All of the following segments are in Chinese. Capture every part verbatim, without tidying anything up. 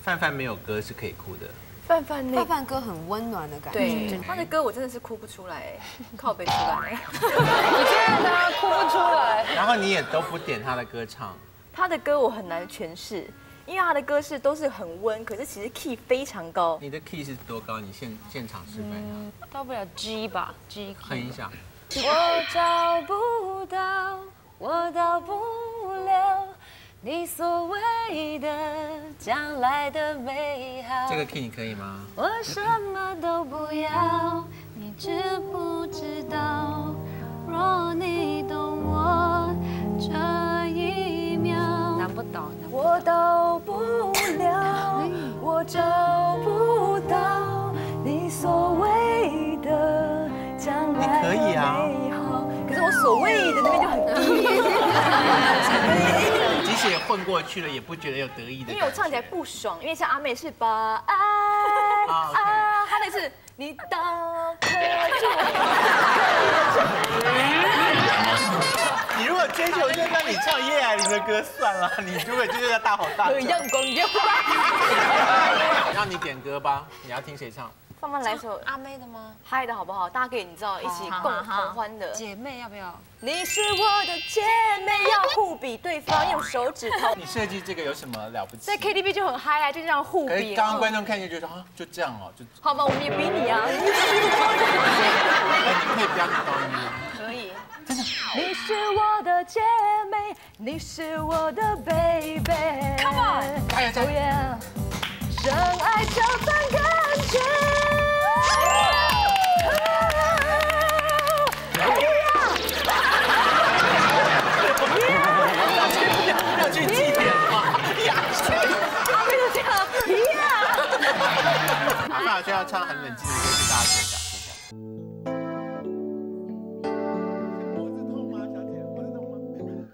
范范没有歌是可以哭的。 范范那范范歌很温暖的感觉。 对，他的歌我真的是哭不出来，靠背出来。 我真的啊，哭不出来。 然后你也都不点他的歌唱。 他的歌我很难诠释，因为他的歌是都是很温，可是其实 key 非常高。 你的 key 是多高？你现现场示范一下。 到不了 G 吧 ，G。 哼一下。 我找不到，我到不了你所谓的将来的美好。 这个 key 你可以吗？ 我什么都不要，你知不知道？若你懂我这一秒，难不倒， 我到不了，我找不到你所谓的将来的美好。可是我所谓的那边就很低。 即使也混过去了，也不觉得有得意的。 因为我唱起来不爽，因为像阿妹是把爱啊，她那是你打开住。 你如果追求就让你唱叶爱玲的歌算了，你如果就是要大吼大叫。 阳光就让你点歌吧，你要听谁唱？ 放慢来首阿妹的吗？ 嗨的好不好？大家可以你知道一起共同欢的。 姐妹要不要？ 你是我的姐妹，要互比对方，用手指头。 你设计这个有什么了不起？ 在 K T V 就很嗨啊，就这样互比。 刚刚观众看见就说啊，就这样哦，就。 好吧，我们也比你啊。 你可以不要高音吗？ 可以。真的。你是我的姐妹，你是我的 baby。Come on， 加油加油！ 深爱这份感觉。 要去祭典吗？ 阿妹就这样，呀！ 阿法就要唱很冷静的歌，给大家听一下。脖子痛吗，小姐？脖子痛吗？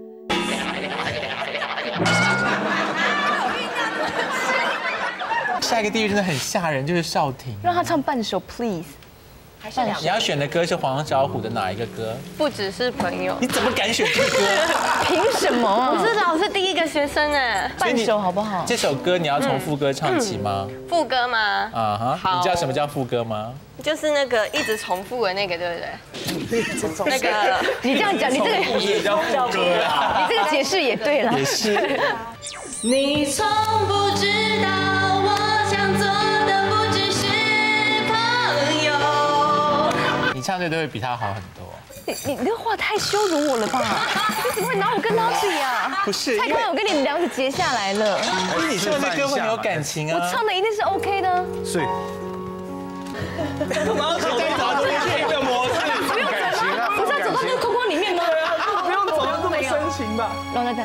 下一个地狱真的很吓人，就是少廷。 让他唱半首 ，please。还是两。 你要选的歌是黄小琥的哪一个歌？ 不只是朋友。 你怎么敢选这歌？ 凭什么？ 我是老师第一个学生哎。 半首好不好？ 这首歌你要从副歌唱起吗？ 副歌吗？ 啊哈。你知道什么叫副歌吗？ 就是那个一直重复的那个，对不对？那个你这样讲，你这个也叫副歌啊。 你这个解释也对了。 也是。 你从不知道，我想做的不只是朋友。 你唱这都会比他好很多。 你你这话太羞辱我了吧？你怎么会拿我跟他比啊？ 不是， 蔡康永跟你们两个结下来了。 因为你唱的歌会有感情啊。 我唱的一定是 OK 的。 所以。 干嘛要走这一个模式？ 不用走吗？不是要走到那个框框里面吗？ 不用走的这么深情吧？ 让我再等。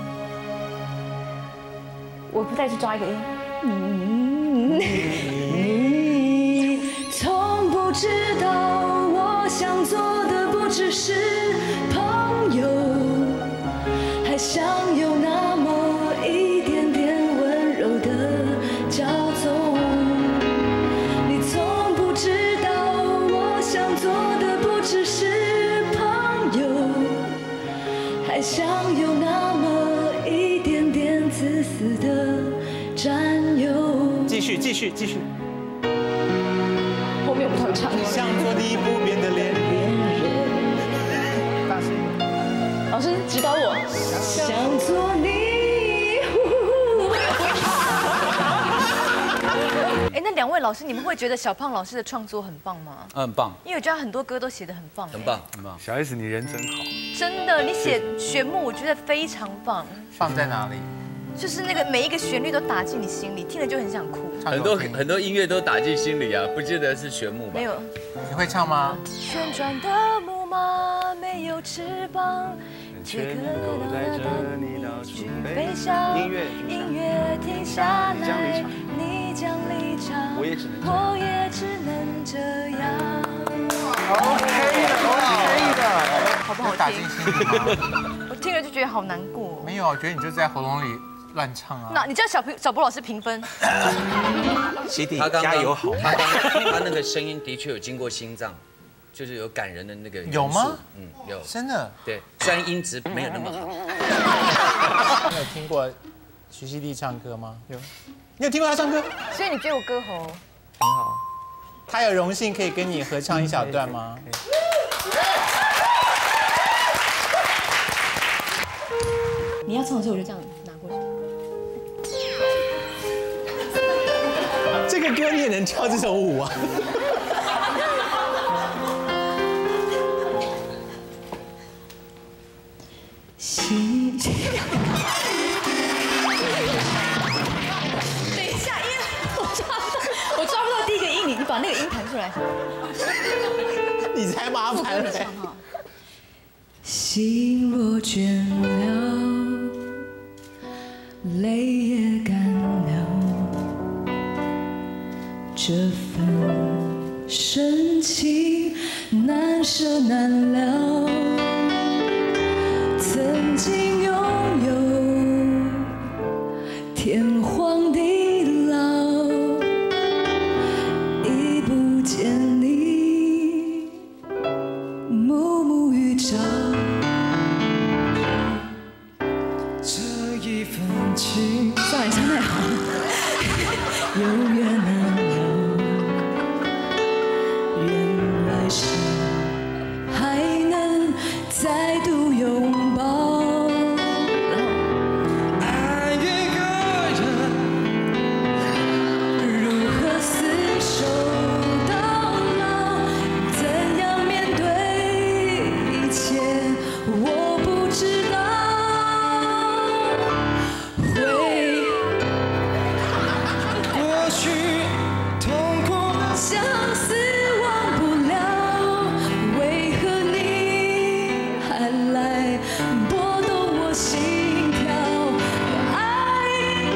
我不再去抓一个音。你从不知道，我想做的不只是朋友，还想有那么一点点温柔的骄纵。你从不知道，我想做的不只是朋友，还想有那么一点点自私的占有。 继续，继续，继续。 后面我不会唱。 想做你不变的恋人。大声。 老师指导我。想做你。哎，那两位老师，你们会觉得小胖老师的创作很棒吗？ 很棒， 因为我觉得很多歌都写得很棒。 很棒，很棒。 小 S， 你人真好。 真的，你写旋木，我觉得非常棒。 放在哪里？ 就是那个每一个旋律都打进你心里，听了就很想哭。 很多很多音乐都打进心里啊，不见得是旋木吧？ 没有。 你会唱吗？ 旋转的木马没有翅膀，却可能带着你到处飞翔。 音乐音乐停下来，你将离场， 我也只能我也只能这样。 OK 的 ，OK 的， 好不好打进心里吗？ 我听了就觉得好难过。 没有，我觉得你就在喉咙里乱唱啊。 那你叫小平小博老师评分。 洗底他刚刚加油好。 他刚他那个声音的确有经过心脏，就是有感人的那个元素。 有吗？ 嗯，有。 真的？ 对，虽然音质没有那么好。 你有听过徐熙娣唱歌吗？有，你有听过他唱歌？ 所以你觉得我歌喉很好。 他有荣幸可以跟你合唱一小段吗？ 你要唱的时候我就这样拿过去。 这个歌你也能跳这种舞啊？ 心。等一下，音我抓不到，我抓不到第一个音，你你把那个音弹出来。 你才麻烦嘞。 心若倦了，泪也干了，这份深情难舍难了。曾经拥有天荒地老，已不见你暮暮与朝。这一份情，算了，唱太好了，有缘难了，原来是还能再度拥抱。爱一个人，如何厮守到老？怎样面对一切？我不知道。过去痛苦的相思忘不了，为何你还来拨动我心跳？爱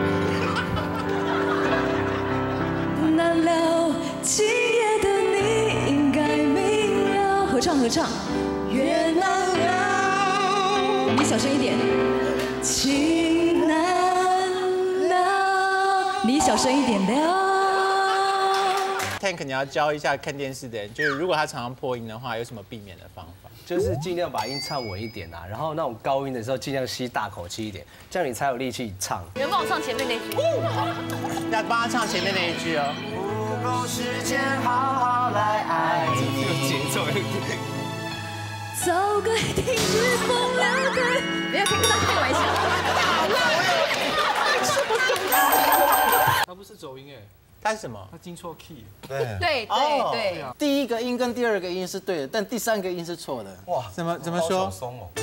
难了，今夜的你应该明了。合唱合唱，越难了，你小声一点。情难了，你小声一点了。 Tank， 你要教一下看电视的人，就是如果他常常破音的话，有什么避免的方法？ 就是尽量把音唱稳一点啊，然后那种高音的时候尽量吸大口气一点，这样你才有力气唱。 你们帮我唱前面那句。 要帮他唱前面那一句哦。不够时间好好来爱你。 节奏。 早该停止风流的，不要跟他开玩笑。 他不是走音哎， 他是什么？ 他进错 key。 对对哦对， 第一个音跟第二个音是对的，但第三个音是错的。 哇， 怎么怎么说？ 松哦。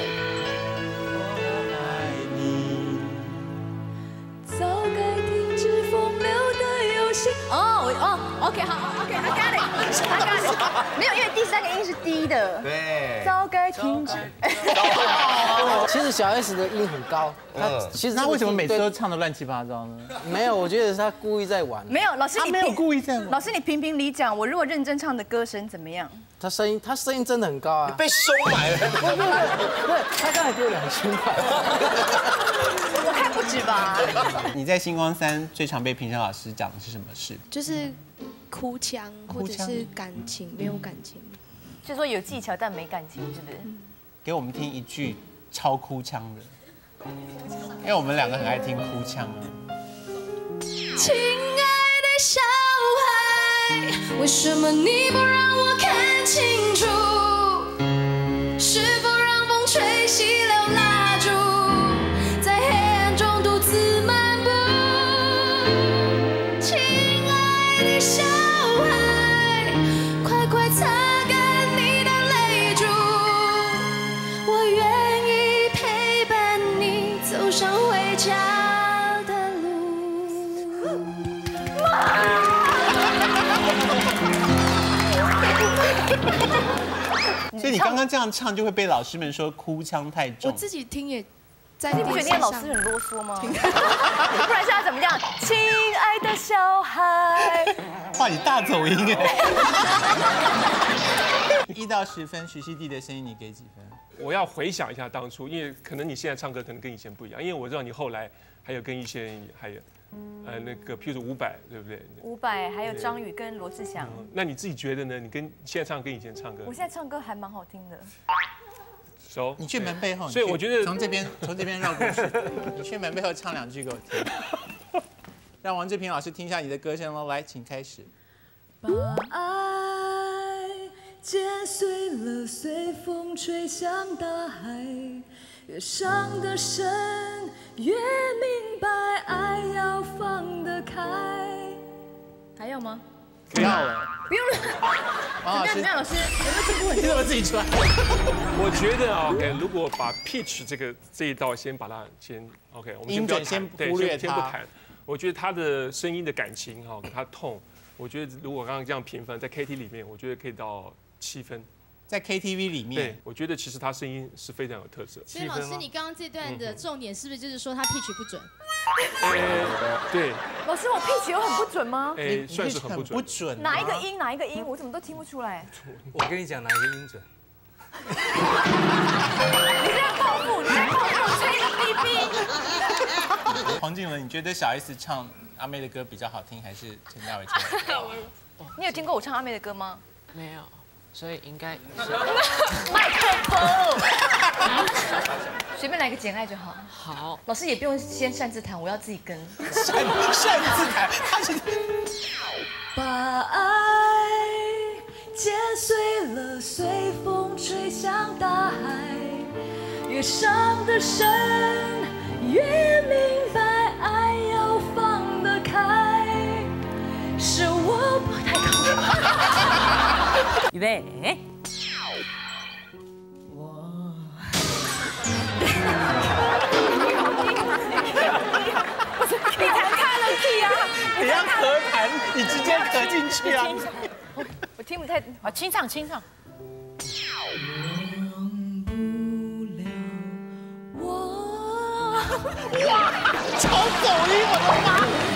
早该停止风流的游戏。 哦，我哦 ，OK， 好 ，OK，I got it，I got it。没有，因为第三个音是低的。 对。 早该停止。 其实小 S 的音很高，他其实那为什么每次对都唱得乱七八糟呢？ 没有？我觉得是他故意在玩。 没有，老师你他没有评故意这样。 老师你评评理讲，我如果认真唱的歌声怎么样？ 他声音，他声音真的很高啊。 被收买了。 对，他刚才给我两千块。 我看不止吧。 你在星光三最常被评审老师讲的是什么事？ 就是哭腔或者腔是感情没有感情。 就说有技巧但没感情，是不是？ 给我们听一句超哭腔的，因为我们两个很爱听哭腔啊。 亲爱的小孩，为什么你不让我看清楚？是否让风吹熄了蜡烛，在黑暗中独自漫步？亲爱的小孩，快快擦干你的泪珠，我愿意陪伴你走上回家的路。 所以你刚刚这样唱，就会被老师们说哭腔太我重。 自己听也在你不觉得念老师很啰嗦吗？不然现在怎么样？亲爱的小孩， 哇，你大走音哎！一到十分，徐熙娣的声音你给几分？ 我要回想一下当初，因为可能你现在唱歌可能跟以前不一样，因为我知道你后来还有跟一些人还有，呃，那个譬如说伍佰，对不对？ 伍佰还有张宇跟罗志祥。 那你自己觉得呢？你跟现在唱跟以前唱歌？ 我现在唱歌还蛮好听的。 熟。 你去门背后， 所以我觉得从这边从这边绕过去，你去门背后唱两句给我听，让王志平老师听一下你的歌声喽。来，请开始。 把爱剪碎了，随风吹向大海。越伤得深，越明白爱要放得开。还要吗？ 不要了， 不用了。 王老师怎么样？老师有没有进步很你怎么自己出来？ 我觉得啊 ，OK， 如果把 pitch 这个这一道先把它先 OK， 我们先不要音准先对忽略它先不谈。我觉得他的声音的感情哈，他痛，我觉得如果刚刚这样评分，在 K T 里面，我觉得可以到七分。 在 K T V 里面， 对，我觉得其实他声音是非常有特色。 所以老师，你刚刚这段的重点是不是就是说他 pitch 不准？ 对。 老师，我 pitch 有很不准吗？ 哎，算是很不准。 不准。 哪一个音？哪一个音？我怎么都听不出来。 我跟你讲哪一个音准。 你这样报复，你这样报复，吹一个 B B。 黄靖伦，你觉得小 S 唱阿妹的歌比较好听，还是陈大伟唱的歌？ 你有听过我唱阿妹的歌吗？ 没有。所以应该麦克风，随便来个简爱就好。 好， 老师也不用先擅自弹，我要自己跟。 擅擅自弹，他是。 把爱剪碎了，随风吹向大海。越伤得深，越明白爱要放得开。是我不太高。预备，我。 你弹开了 key 啊！ 你要咳弹，你直接咳进去啊！ 我我听不太，啊，清唱清唱。 忘不了我。 哇，超走音，我的妈！